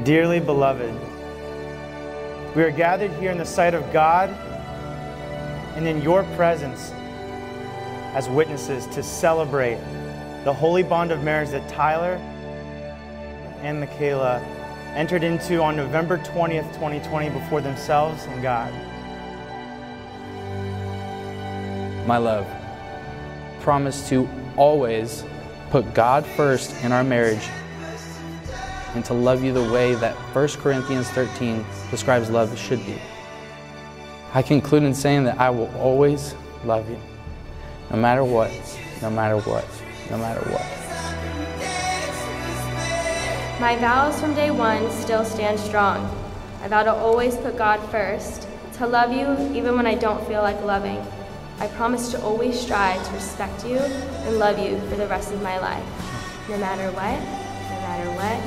Dearly beloved, we are gathered here in the sight of God and in your presence as witnesses to celebrate the holy bond of marriage that Tyler and Michaela entered into on November 20th, 2020 before themselves and God. My love, promise to always put God first in our marriage and to love you the way that 1 Corinthians 13 describes love should be. I conclude in saying that I will always love you, no matter what, no matter what, no matter what. My vows from day one still stand strong. I vow to always put God first, to love you even when I don't feel like loving. I promise to always strive to respect you and love you for the rest of my life, no matter what, no matter what,